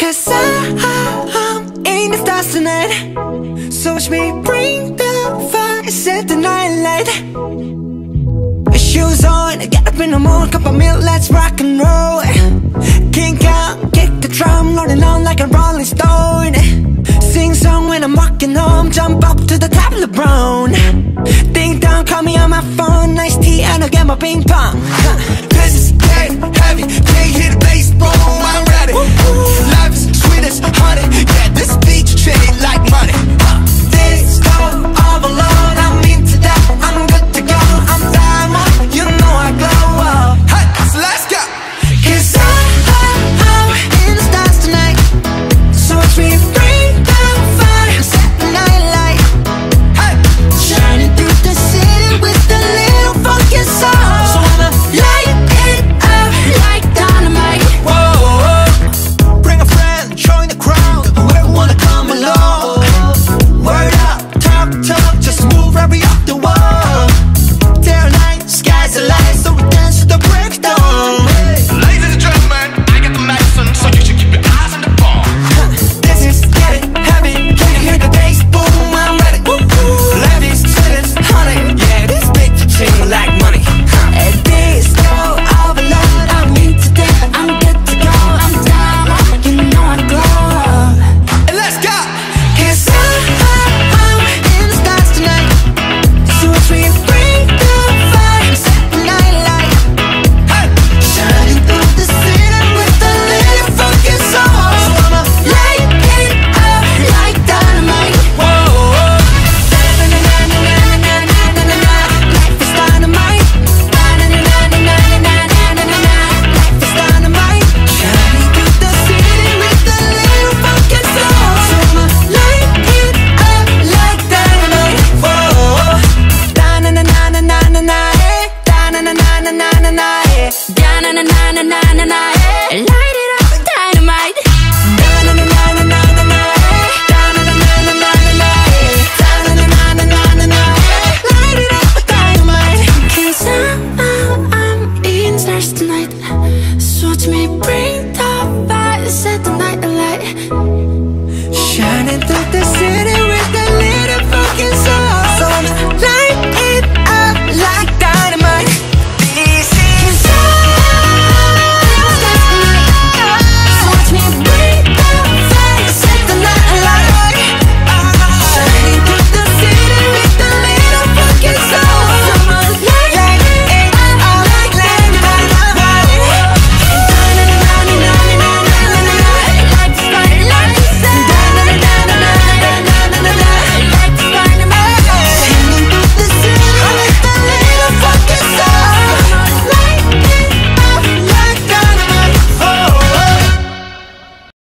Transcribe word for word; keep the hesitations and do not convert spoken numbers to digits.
Cause I'm in the stars tonight. So watch me bring the fire, set the night light. Shoes on, get up in the morning, cup of milk, let's rock and roll. Kink out, kick the drum, rolling on like a rolling stone. Sing song when I'm walking home, jump up to the top of the brown. Ding dong, call me on my phone, nice tea and I'll get my ping pong. This is getting heavy, can't hear the bass boom.